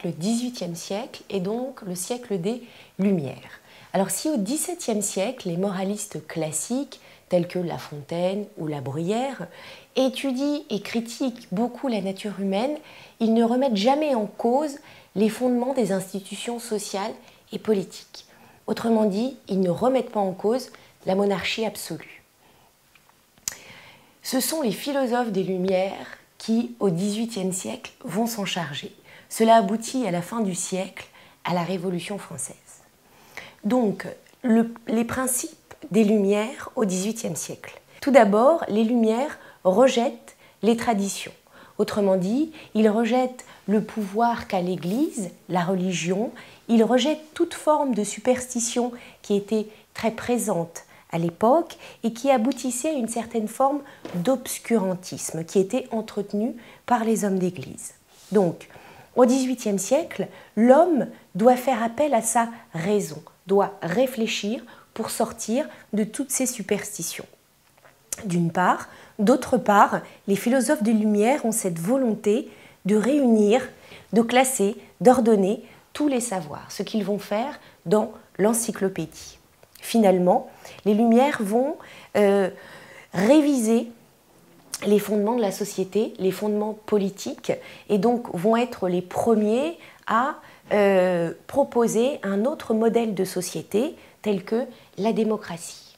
le XVIIIe siècle est donc le siècle des Lumières. Alors si au XVIIe siècle, les moralistes classiques, tels que La Fontaine ou La Bruyère, étudient et critiquent beaucoup la nature humaine, ils ne remettent jamais en cause les fondements des institutions sociales et politiques. Autrement dit, ils ne remettent pas en cause la monarchie absolue. Ce sont les philosophes des Lumières qui, au XVIIIe siècle, vont s'en charger. Cela aboutit à la fin du siècle à la Révolution française. Donc, les principes des Lumières au XVIIIe siècle. Tout d'abord, les Lumières rejettent les traditions. Autrement dit, ils rejettent le pouvoir qu'a l'Église, la religion, ils rejettent toute forme de superstition qui était très présente à l'époque et qui aboutissait à une certaine forme d'obscurantisme qui était entretenu par les hommes d'Église. Donc, au XVIIIe siècle, l'homme doit faire appel à sa raison, doit réfléchir pour sortir de toutes ces superstitions. D'une part. D'autre part, les philosophes des Lumières ont cette volonté de réunir, de classer, d'ordonner tous les savoirs, ce qu'ils vont faire dans l'encyclopédie. Finalement, les Lumières vont réviser les fondements de la société, les fondements politiques, et donc vont être les premiers à proposer un autre modèle de société tel que la démocratie.